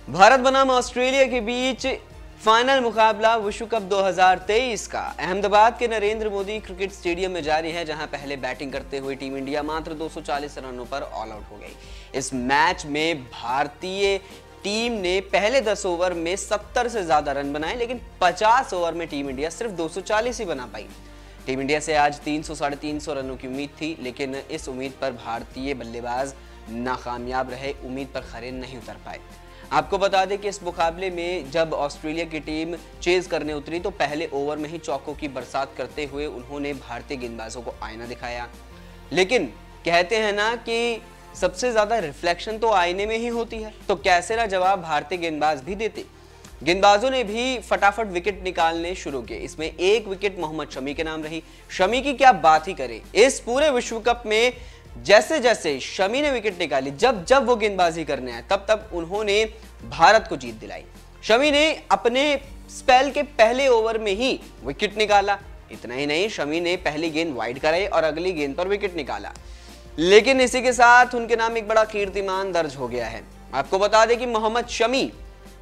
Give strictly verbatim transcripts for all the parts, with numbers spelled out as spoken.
भारत बनाम ऑस्ट्रेलिया के बीच फाइनल मुकाबला विश्व कप दो हज़ार तेईस का अहमदाबाद के नरेंद्र मोदी क्रिकेट स्टेडियम में जारी है, जहां पहले बैटिंग करते हुए टीम इंडिया मात्र दो सौ चालीस रनों पर ऑल आउट हो गई। इस मैच में भारतीय टीम ने पहले दस ओवर में सत्तर से ज्यादा रन बनाए, लेकिन पचास ओवर में टीम इंडिया सिर्फ दो सौ चालीस ही बना पाई। टीम इंडिया से आज तीन सौ साढ़े तीन सौ रनों की उम्मीद थी, लेकिन इस उम्मीद पर भारतीय बल्लेबाज नाकामयाब रहे, उम्मीद पर खरे नहीं उतर पाए। आपको बता दें कि इस मुकाबले में जब ऑस्ट्रेलिया की टीम चेज करने उतरी तो पहले ओवर में ही चौकों की बरसात करते हुए उन्होंने भारतीय गेंदबाजों को आईना दिखाया। लेकिन कहते हैं ना कि सबसे ज्यादा रिफ्लेक्शन तो आईने में ही होती है, तो कैसे ना जवाब भारतीय गेंदबाज भी देते। गेंदबाजों ने भी फटाफट विकेट निकालने शुरू किए। इसमें एक विकेट मोहम्मद शमी के नाम रही। शमी की क्या बात ही करें, इस पूरे विश्व कप में जैसे जैसे शमी ने विकेट निकाली, जब जब वो गेंदबाजी करने आए तब तब उन्होंने भारत को जीत दिलाई। शमी ने अपने स्पेल के पहले ओवर में ही विकेट निकाला। इतना ही नहीं, शमी ने पहली गेंद वाइड कराई और अगली गेंद पर विकेट निकाला। लेकिन इसी के साथ उनके नाम एक बड़ा कीर्तिमान दर्ज हो गया है। आपको बता दें कि मोहम्मद शमी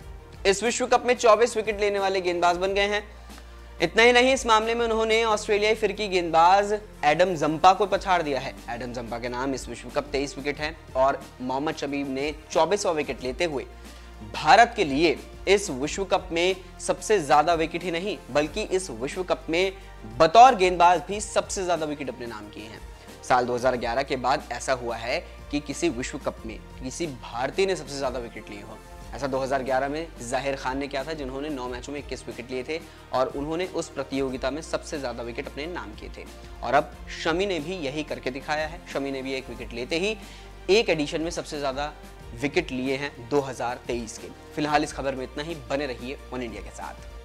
इस विश्व कप में चौबीस विकेट लेने वाले गेंदबाज बन गए हैं। इतना ही नहीं, इस मामले में उन्होंने ऑस्ट्रेलियाई फिरकी गेंदबाज एडम जंपा को पछाड़ दिया है। एडम जंपा के नाम इस विश्व कप तेईस विकेट हैं और मोहम्मद शमी ने चौबीसवां विकेट लेते हुए भारत के लिए इस विश्व कप में सबसे ज्यादा विकेट ही नहीं बल्कि इस विश्व कप में बतौर गेंदबाज भी सबसे ज्यादा विकेट अपने नाम किए हैं। साल दो हज़ार ग्यारह के बाद ऐसा हुआ है कि किसी विश्व कप में किसी भारतीय ने सबसे ज्यादा विकेट लिए हो। ऐसा दो हज़ार ग्यारह में जाहिर खान ने किया था, जिन्होंने नौ मैचों में इक्कीस विकेट लिए थे और उन्होंने उस प्रतियोगिता में सबसे ज्यादा विकेट अपने नाम किए थे। और अब शमी ने भी यही करके दिखाया है। शमी ने भी एक विकेट लेते ही एक एडिशन में सबसे ज्यादा विकेट लिए हैं दो हज़ार तेईस के। फिलहाल इस खबर में इतना ही। बने रहिए वन इंडिया के साथ।